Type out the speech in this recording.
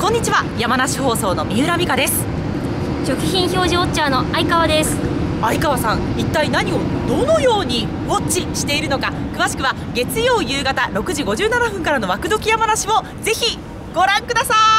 こんにちは、山梨放送の三浦美香です。 食品表示ウォッチャーの相川です。 相川さん、一体何をどのようにウォッチしているのか、詳しくは月曜夕方6時57分からの枠時山梨をぜひご覧ください。